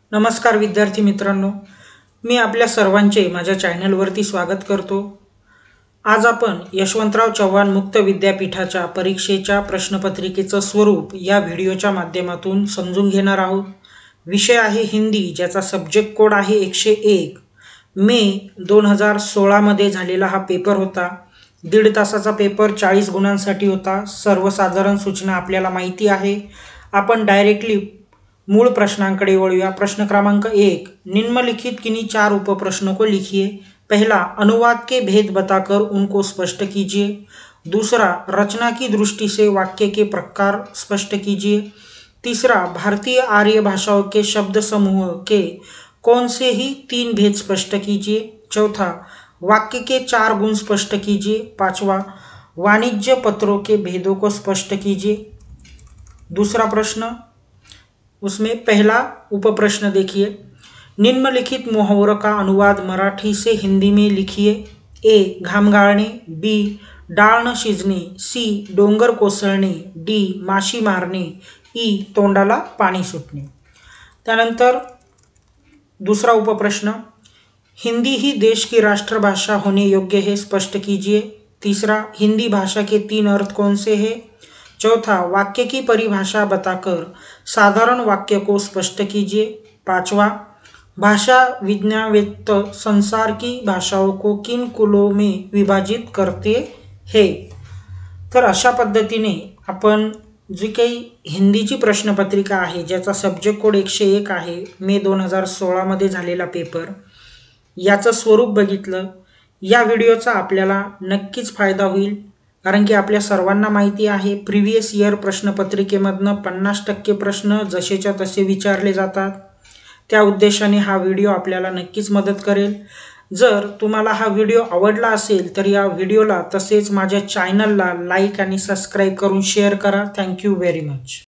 नमस्कार विद्यार्थी मित्रांनो, मी आपल्या सर्वांचे माझ्या चॅनलवरती स्वागत करतो। आज आपण यशवंतराव चव्हाण मुक्त विद्यापीठाच्या परीक्षेच्या प्रश्नपत्रिकेचं स्वरूप या व्हिडिओच्या माध्यमातून समजून घेणार आहोत। विषय आहे हिंदी, ज्याचा सब्जेक्ट कोड आहे 101। मे 2016 मध्ये झालेला हा पेपर होता। 1.5 तासाचा पेपर 40 गुणांसाठी होता। सर्वसाधारण सूचना आपल्याला माहिती आहे। आपण डायरेक्टली मूल प्रश्नांकडे वळूया। प्रश्न क्रमांक 1, निम्नलिखित किन्हीं 4 उपप्रश्नों को लिखिए। पहला, अनुवाद के भेद बताकर उनको स्पष्ट कीजिए। दूसरा, रचना की दृष्टि से वाक्य के प्रकार स्पष्ट कीजिए। तीसरा, भारतीय आर्य भाषाओं के शब्द समूह के कौन से ही 3 भेद स्पष्ट कीजिए। चौथा, वाक्य के 4 गुण स्पष्ट कीजिए। पांचवा, वाणिज्य पत्रों के भेदों को स्पष्ट कीजिए। दूसरा प्रश्न, उसमें पहला उपप्रश्न देखिए, निम्नलिखित मुहावरों का अनुवाद मराठी से हिंदी में लिखिए। ए, घाम गाळणे। बी, डाळ न शिजणे। सी, डोंगर कोसळणे। डी, माशी मारणे। ई, तोंडाला पाणी सुटणे। त्यानंतर दूसरा उपप्रश्न, हिंदी ही देश की राष्ट्रभाषा होने योग्य है, स्पष्ट कीजिए। तीसरा, हिंदी भाषा के 3 अर्थ कौन से हैं। चौथा, वाक्य की परिभाषा बताकर साधारण वाक्य को स्पष्ट कीजिए। पांचवा, भाषा विज्ञानवेत्त संसार की भाषाओं को किन कुलों में विभाजित करते हैं। तर अशा पद्धतीने आपण जी काही हिंदीची प्रश्नपत्रिका आहे, ज्याचा सब्जेक्ट कोड 101 आहे, मे 2016 मध्ये झालेला पेपर, याचं स्वरूप बघितलं। या व्हिडिओचा आपल्याला नक्कीच फायदा होईल, कारण की आपल्या सर्वांना माहिती आहे प्रीवियस इयर प्रश्नपत्रिकेमधनं 50% प्रश्न जसेच्या तसे विचारले जातात। त्या उद्देशाने हा व्हिडिओ आपल्याला नक्कीच मदत करेल। जर तुम्हाला हा व्हिडिओ आवडला असेल तर या व्हिडिओला तसेच माझ्या चॅनलला लाईक आणि सबस्क्राईब करून शेअर करा। Thank you very much.